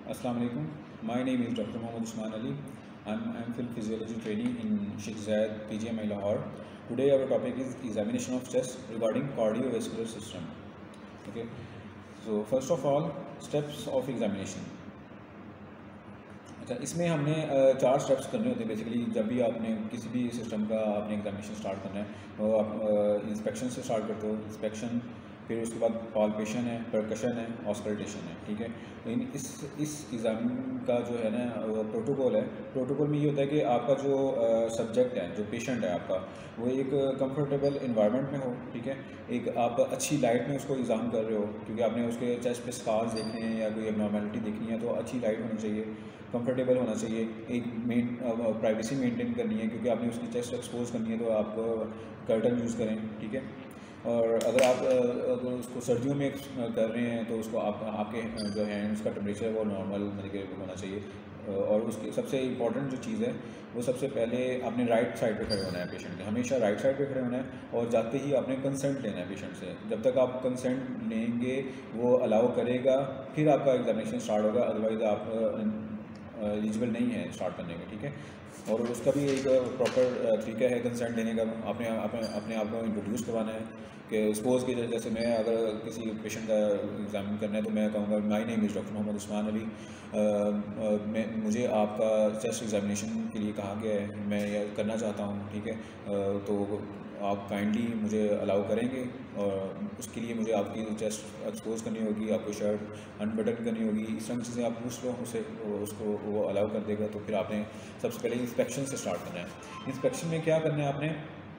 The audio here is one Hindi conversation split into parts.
Assalamu alaikum. My name is Dr. Mohammad Usman Ali. I'm field physiology trainee in Sheikh Zayed PGMI Lahore. Today our topic is examination of chest regarding cardiovascular system. Okay. So first of all, steps of examination. अच्छा, इसमें हमने 4 स्टेप्स करने होते हैं बेसिकली। जब भी आपने किसी भी सिस्टम का आपने एग्जामिनेशन स्टार्ट करना है तो आप इंस्पेक्शन से स्टार्ट करते हो। इंस्पेक्शन, फिर उसके बाद पाल्पेशन है, परकशन है, ऑस्कल्टेशन है। ठीक है, लेकिन इस एग्ज़ाम का जो है ना वो प्रोटोकॉल है। प्रोटोकॉल में ये होता है कि आपका जो सब्जेक्ट है, जो पेशेंट है आपका, वो एक कंफर्टेबल इन्वायरमेंट में हो। ठीक है, एक आप अच्छी लाइट में उसको एग्ज़ाम कर रहे हो, क्योंकि आपने उसके चेस्ट पे स्कार्स देखने हैं या कोई एबनॉर्मेलिटी देखनी है तो अच्छी लाइट होनी चाहिए, कंफर्टेबल होना चाहिए, एक प्राइवेसी मेंटेन करनी है, क्योंकि आपने उसकी चेस्ट एक्सपोज करनी है तो आप कर्टन यूज़ करें। ठीक है, और अगर आप अगर उसको सर्दियों में कर रहे हैं तो उसको आपके जो हैंड्स का टेम्परेचर वो नॉर्मल मतलब कि होना चाहिए। और उसकी सबसे इम्पॉर्टेंट जो चीज़ है वो सबसे पहले आपने राइट साइड पे खड़े होना है पेशेंट के, हमेशा राइट साइड पे खड़े होना है। और जाते ही आपने कंसेंट लेना है पेशेंट से। जब तक आप कंसेंट लेंगे वो अलाउ करेगा फिर आपका एग्जामिनेशन स्टार्ट होगा, अदरवाइज़ आप एलिजिबल नहीं है स्टार्ट करने में। ठीक है, और उसका भी एक प्रॉपर तरीका है कंसेंट लेने का। अपने आप को इंट्रोड्यूस करवाना है कि सपोज़ कि जैसे मैं अगर किसी पेशेंट का एग्जामिन करना है तो मैं कहूँगा my name is doctor Mohammad Usman Ali. मुझे आपका चेस्ट एग्जामिनेशन के लिए कहा गया है, मैं ये करना चाहता हूँ। ठीक है, तो आप काइंडली मुझे अलाउ करेंगे और उसके लिए मुझे आपकी चेस्ट एक्सपोज करनी होगी, आपको शर्ट अनबटन करनी होगी। इस तरह चीज़ें आप पूछ लो उसे, उसको वो अलाउ कर देगा। तो फिर आपने सबसे पहले इंस्पेक्शन से स्टार्ट करना है। इंस्पेक्शन में क्या करना है आपने,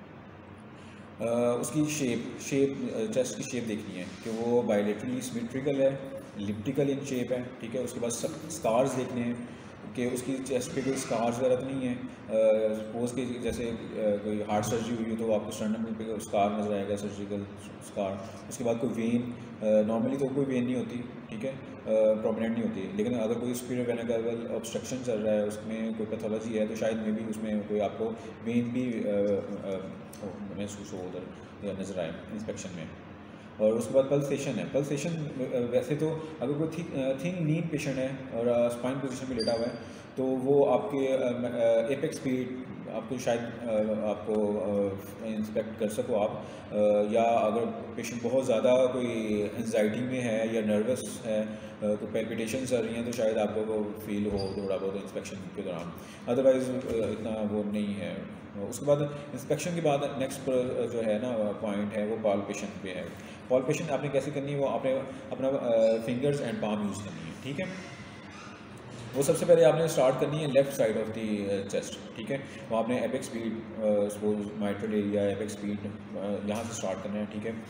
उसकी शेप चेस्ट की शेप देखनी है कि वो बायलेटरली सिमेट्रिकल है, एलिप्टिकल इन शेप है। ठीक है, उसके बाद स्कार्स देखने हैं कि उसकी चेस्ट पे कोई स्कार्स वगैरह तो नहीं है। सपोज़ कि जैसे कोई हार्ट सर्जरी हुई हो तो आपको स्टर्नम पे स्कार नज़र आएगा, सर्जिकल स्कार। उसके बाद कोई वेन, नॉर्मली तो कोई वेन नहीं होती। ठीक है, प्रोमिनेंट नहीं होती, लेकिन अगर कोई सुपीरियर वेना कैवल ऑब्स्ट्रक्शन चल रहा है, उसमें कोई पैथोलॉजी है तो शायद मे भी उसमें कोई आपको वेन भी महसूस हो उधर या नज़र आए इंस्पेक्शन में। और उसके बाद पल्सेशन है। पल्सेशन वैसे तो अगर कोई थिन लीन पेशेंट है और स्पाइन पोजीशन में लेटा हुआ है तो वो आपके एपेक्स स्पीड आपको शायद आपको इंस्पेक्ट कर सको आप, या अगर पेशेंट बहुत ज़्यादा कोई एंजाइटी में है या नर्वस है, तो पैल्पिटेशन चल रही हैं तो शायद आपको वो फील हो थोड़ा बहुत इंस्पेक्शन के दौरान, अदरवाइज़ इतना वो नहीं है। उसके बाद इंस्पेक्शन के बाद नेक्स्ट जो है ना पॉइंट है वो पाल्पेशन पे है। पाल्पेशन आपने कैसे करनी है, वो आपने अपना फिंगर्स एंड पाम यूज़ करनी है। ठीक है, वो सबसे पहले आपने स्टार्ट करनी है left side of the chest. ठीक है, वो आपने apex speed suppose mitral area apex speed यहाँ से स्टार्ट करना है। ठीक है,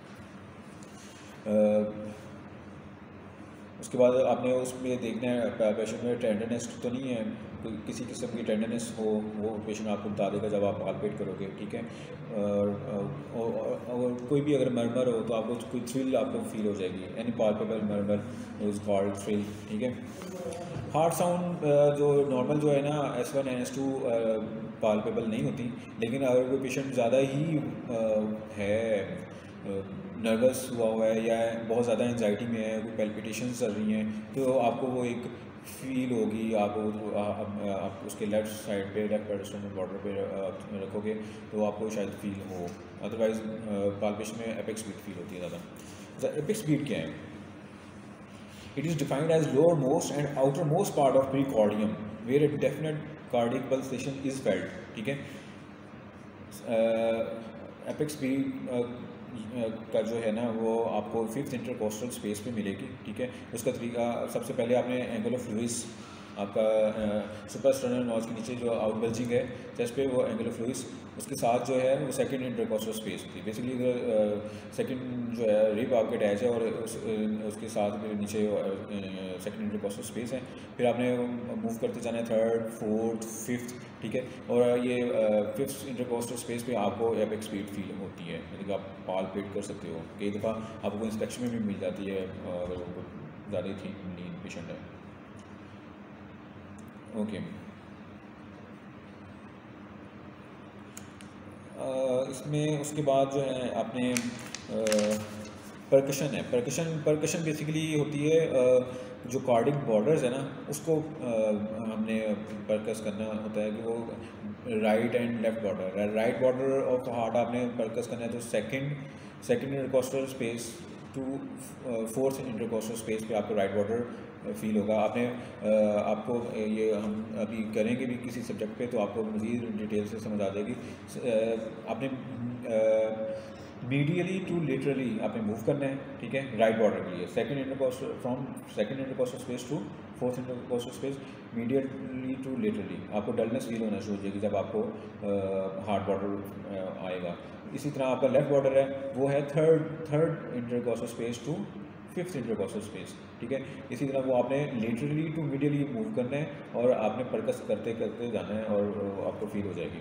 उसके बाद आपने उसमें देखना है पेशेंट में टेंडरनेस तो नहीं है, किसी किस्म की टेंडरनेस हो वो पेशेंट आपको बता देगा जब आप पाल्पेट करोगे। ठीक है, और कोई भी अगर मरमर हो तो आपको कोई थ्रिल आपको फील हो जाएगी, any palpable murmur is called thrill. ठीक है, हार्ट साउंड जो नॉर्मल जो है ना S1 S2 पाल्पेबल नहीं होती, लेकिन अगर कोई पेशेंट ज़्यादा ही है नर्वस हुआ है या बहुत ज़्यादा एंजाइटी में है, कोई पैल्पिटेशन चल रही हैं, तो आपको वो एक फील होगी। आप उसके लेफ़्ट साइड पे लेफ़्ट पेरिस्टर्नल बॉर्डर पे रखोगे तो आपको शायद फील हो, अदरवाइज पाल्पेशन में एपेक्स बीट फील होती है ज़्यादा। एपेक्स बीट क्या है? It is defined as lower most and outer most part of precordium where a definite cardiac pulsation is felt. ठीक है, एपेक्स बीट का जो है ना वो आपको 5th इंटरकोस्टल स्पेस पे मिलेगी। ठीक है, उसका तरीका सबसे पहले आपने एंगल ऑफ लुइस आपका सुपरस्टर्नल नॉज के नीचे जो आउटबल्जिंग है चेस्ट पे, वो एंगल ऑफ लुइस उसके साथ जो है वो सेकंड इंटरकोस्टल स्पेस होती है। बेसिकली इधर सेकंड जो है रिब आपके अटैच है और उसके साथ नीचे सेकंड इंटरकोस्टल स्पेस है। फिर आपने मूव करते जाना है 3rd 4th 5th। ठीक है, और ये 5th इंटरकोस्टल स्पेस पे आपको एपेक्स बीट फील होती है, मतलब आप पाल्पेट कर सकते हो। कई दफ़ा आपको इंस्पेक्शन में भी मिल जाती है अगर ज़्यादा थी लीन पेशेंट है। ओके, इसमें उसके बाद जो है आपने परकशन है। परकशन बेसिकली होती है जो कार्डिक बॉर्डर्स है ना उसको हमने परकस करना होता है कि वो right and left border, right border of heart आपने परकस करना है तो second intercostal space to fourth intercostal space पे आपको राइट बॉर्डर फील होगा। आपको ये हम अभी करेंगे भी किसी सब्जेक्ट पे तो आपको मज़ीद डिटेल से समझ आ जाएगी। आपने मीडियली टू लेटरली आपने मूव करना है, ठीक है, राइट बॉर्डर के लिए second intercostal space to fourth intercostal space, medially to laterally आपको डलनेस फील होना शुरू हो जाएगी जब आपको हार्ड बॉर्डर आएगा। इसी तरह आपका लेफ्ट बॉर्डर है वो है third intercostal space to fifth intercostal space, ठीक है। इसी तरह वो आपने लेटरली टू मीडियली मूव करना है और आपने परकस करते करते जाना है और आपको फील हो जाएगी।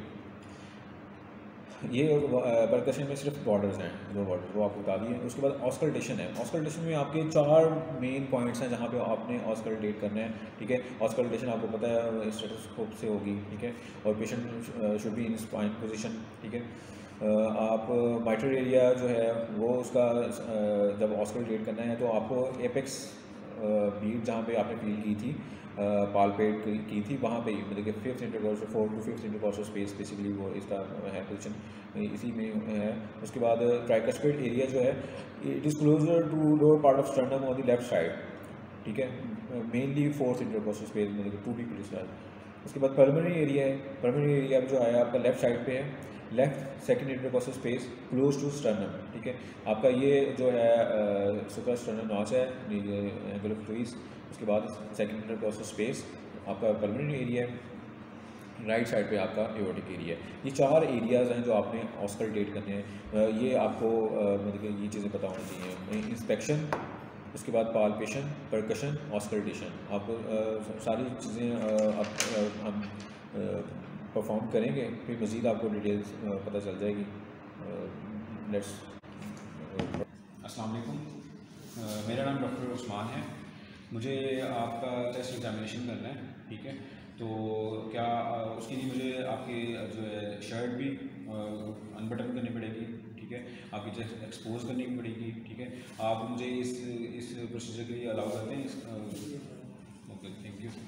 ये परकशन में सिर्फ बॉर्डर्स हैं, दो बॉर्डर वो आपको बता दिए। उसके बाद ऑस्कल्टेशन है। ऑस्कल्टेशन में आपके 4 मेन पॉइंट्स हैं जहाँ पे आपने ऑस्कल्टेट करना है, ठीक है। ऑस्कल्टेशन आपको पता है स्टेथोस्कोप से होगी, ठीक है, और patient should be in supine position, ठीक है। आप माइट्रल एरिया जो है वो उसका जब ऑस्कल्टेट करना है तो आपको एपेक्स बीट जहाँ पे आपने फील की थी पालपेट की थी वहाँ पे मतलब कि fifth intercostal 4 to 5th intercostal space basically वो इसका है पोजीशन इसी में है। उसके बाद ट्राइकस्पिड एरिया जो है it is closer to lower part of sternum on the left side, ठीक है, मेनली फोर्थ इंटरकोस्टल स्पेस मतलब कि टू बी प्रिसाइज। उसके बाद पल्मोनरी एरिया है। पल्मोनरी एरिया जो है आपका लेफ्ट साइड पे है, left second intercostal space close to sternum, ठीक है। आपका ये जो है सुपर स्टर्नम नॉच है एंगल ऑफ फ्लूइड। उसके बाद सेकंड इंटरकोस्टल स्पेस आपका पल्मोनरी एरिया है, राइट साइड पे आपका एओर्टिक एरिया है। ये 4 एरियाज़ हैं जो आपने ऑस्कल्टेट करने हैं। ये आपको मतलब कि ये चीज़ें पता होनी चाहिए। इंस्पेक्शन, उसके बाद पाल्पेशन, परकशन, ऑस्कल्टेशन, आपको सारी चीज़ें हम परफॉर्म करेंगे फिर मज़ीद आपको डिटेल्स पता चल जाएगी। लेट्स अस्सलाम वालेकुम, मेरा नाम डॉक्टर उस्मान है। मुझे आपका टेस्ट एग्जामिनेशन करना है, ठीक है। तो क्या उसके लिए मुझे आपकी जो है शर्ट भी अनबटन करनी पड़ेगी, ठीक है, आपकी चेस्ट एक्सपोज करनी पड़ेगी, ठीक है। आप मुझे इस प्रोसीजर के लिए अलाउ करते हैं? Okay, thank you.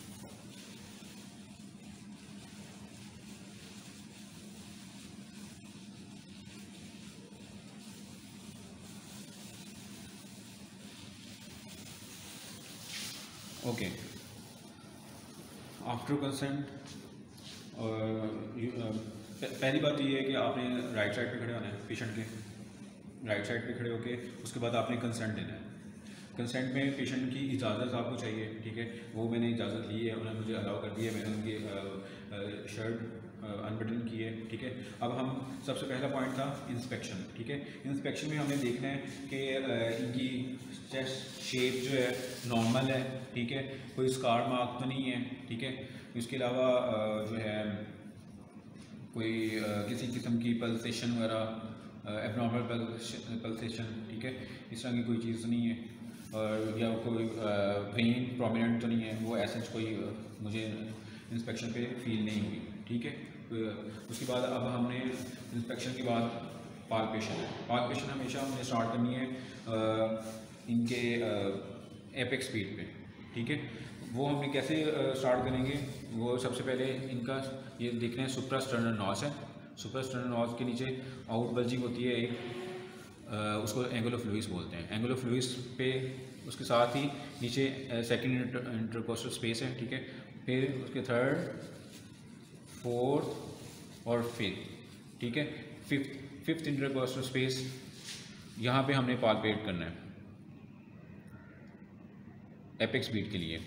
Okay, after consent पहली बात तो ये है कि आपने राइट साइड पे खड़े होना है, पेशेंट के राइट साइड पे खड़े होके उसके बाद आपने कंसेंट देना है। कंसेंट में पेशेंट की इजाज़त आपको चाहिए, ठीक है। वो मैंने इजाज़त ली है, उन्होंने मुझे अलाउ कर दिया, मैंने उनकी शर्ट अनबटन की है, ठीक है। अब हम सबसे पहला पॉइंट था इंस्पेक्शन, ठीक है। इंस्पेक्शन में हमें देखना है कि इनकी चेस्ट शेप जो है नॉर्मल है, ठीक है, कोई स्कार मार्क तो नहीं है, ठीक है। इसके अलावा जो है कोई किसी किस्म की पल्सेशन वगैरह एबनॉर्मल पल्सेशन, ठीक है, इस तरह की कोई चीज़ नहीं है, और या कोई वेन प्रोमिनेंट तो नहीं है, वो ऐसा कोई मुझे इंस्पेक्शन पे फील नहीं हुई, ठीक है। उसके बाद अब हमने इंस्पेक्शन के बाद पाल्पेशन हमेशा हमने स्टार्ट करनी है इनके एपेक्स स्पीड पे, ठीक है। वो हमने कैसे स्टार्ट करेंगे? वो सबसे पहले इनका ये देखना है सुप्रास्टर्नल नॉच है। सुप्रास्टर्नल नॉच के नीचे आउट बल्जिंग होती है एक, उसको एंगल ऑफ लुइस बोलते हैं। एंगल ऑफ लुइस पे उसके साथ ही नीचे सेकंड इंटरकोस्टल स्पेस है, ठीक है। फिर उसके थर्ड, फोर्थ और फिफ्थ, ठीक है। फिफ्थ इंटरकोस्टल स्पेस यहाँ पे हमने पाल्पेट करना है एपेक्स बीट के लिए,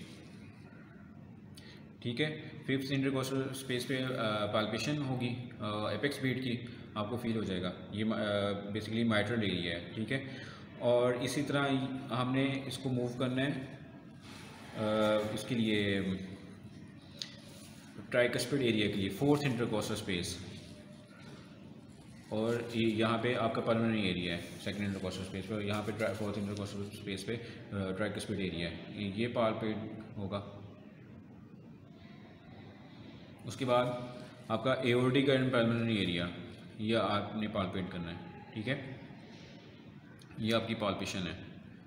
ठीक है। फिफ्थ इंटरकोस्टल स्पेस पे पाल्पेशन होगी एपेक्स बीट की, आपको फील हो जाएगा। ये बेसिकली माइट्रल एरिया है, ठीक है। और इसी तरह हमने इसको मूव करना है इसके लिए ट्राइकस्पिड एरिया के लिए फोर्थ इंटरकोस्टल स्पेस, और यहाँ पे आपका पल्मोनरी एरिया है सेकंड इंटरकोस्टल स्पेस पर, यहाँ पे फोर्थ इंटरकोस्टल स्पेस पे ट्राइकस्पिड एरिया है, ये पाल्पेट होगा। उसके बाद आपका एओर्टिक एंड पल्मोनरी एरिया, यह आपने पाल्पेट करना है, ठीक है। ये आपकी पाल्पेशन है।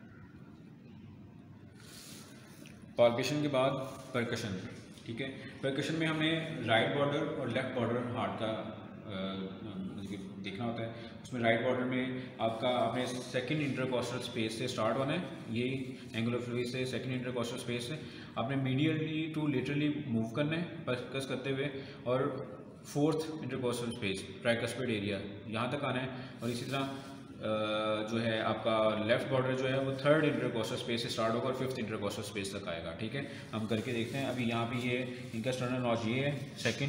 पाल्पेशन के बाद परकशन, ठीक है। परकशन में हमें राइट बॉर्डर और लेफ़्ट बॉर्डर हार्ट का देखना होता है। उसमें राइट बॉर्डर में आपका अपने सेकंड इंटरकॉस्टल स्पेस से स्टार्ट होना है, ये एंगुलर फ्लूइड से सेकंड इंटरकॉस्टल स्पेस से आपने मीडियली टू लेटरली मूव करना है परकस करते हुए, और fourth intercostal space tricuspid area यहाँ तक आना है। और इसी तरह जो है आपका लेफ़्ट बॉर्डर जो है वो थर्ड इंटरकॉस्टल स्पेस से स्टार्ट होगा और फिफ्थ इंटरकॉस्टल स्पेस तक आएगा, ठीक है। हम करके देखते हैं। अभी यहाँ पे ये इनका स्टर्नल नॉच ये है, सेकंड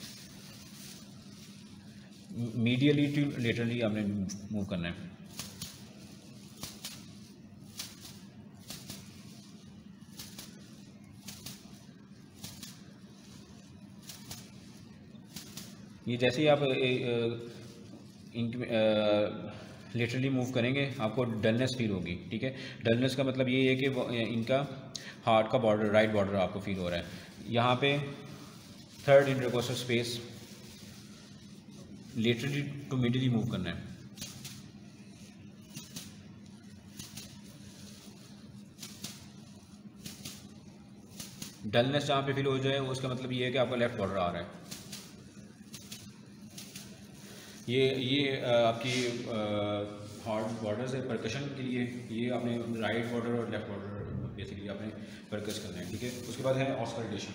मीडियली टू लेटरली आपने मूव करना है। ये जैसे ही आप लिटरली मूव करेंगे आपको डलनेस फील होगी, ठीक है। डलनेस का मतलब ये है कि इनका हार्ट का बॉर्डर, राइट बॉर्डर आपको फील हो रहा है। यहाँ पे third intercostal space laterally to medially move करना है। डलनेस जहाँ पे फील हो जाए उसका मतलब ये है कि आपका लेफ्ट बॉर्डर आ रहा है। ये आपकी हार्ड बॉर्डर्स है परकशन के लिए। ये आपने राइट बॉर्डर और लेफ्ट बॉर्डर बेसिकली आपने परकस करना है, ठीक है। उसके बाद है ऑस्कल्टेशन।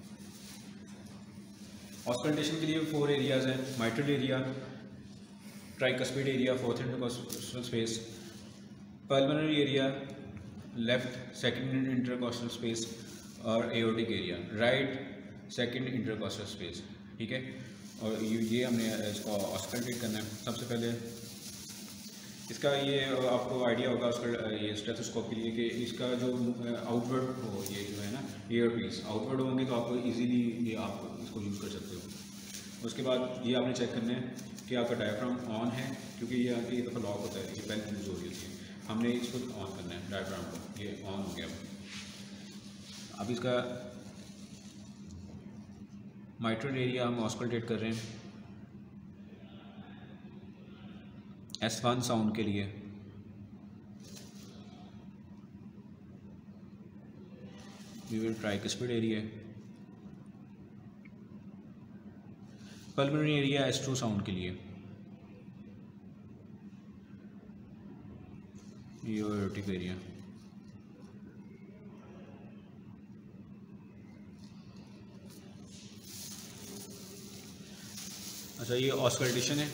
ऑस्कल्टेशन के लिए 4 एरियाज़ हैं, mitral area, tricuspid area, fourth intercostal space, pulmonary area, left second intercostal space और aortic area, right second intercostal space, ठीक है। और ये हमने इसको ऑस्कल्टेट करना है। सबसे पहले इसका ये आपको आइडिया होगा उसका ये स्टेथोस्कोप के लिए कि इसका जो आउटवर्ड हो, ये जो है ना ईयर पीस आउटवर्ड होंगे तो आपको इजीली ये आप इसको यूज़ कर सकते हो। उसके बाद ये आपने चेक करना है कि आपका डायफ्राम ऑन है, क्योंकि ये आगे ये दफ़ा लॉक होता है, ये पहले यूज़ हो रही होती है। हमने इसको ऑन करना है डायफ्राम को, ये ऑन हो गया। अब इसका माइट्रल एरिया हम ऑस्कल्टेट कर रहे हैं S1 साउंड के लिए। We will tricuspid area, pulmonary area S2 sound के लिए, एओर्टिक एरिया। अच्छा, ये ऑस्कल्टेशन है।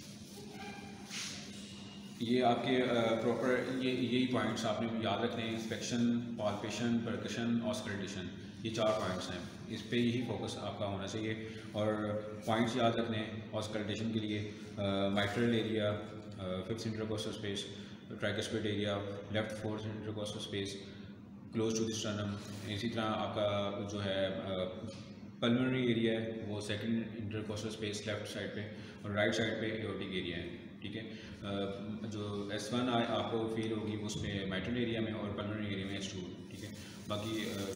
ये आपके प्रॉपर यही पॉइंट्स आपने याद रखने हैं, इंस्पेक्शन, पाल्पेशन, परकशन, ऑस्कल्टेशन, ये 4 पॉइंट्स हैं। इस पे ही फोकस आपका होना चाहिए। और पॉइंट्स याद रखने हैं ऑस्कल्टेशन के लिए, mitral area, fifth intercostal space, tricuspid area, left fourth intercostal space, close to the sternum. इसी तरह आपका जो है पल्मोनरी एरिया है वो second intercostal space left side पे, और राइट साइड पे एओर्टिक एरिया है, ठीक है। जो S1 आपको फील होगी उसमें माइट्रल एरिया में और पल्मोनरी एरिया में S2, ठीक है। बाकी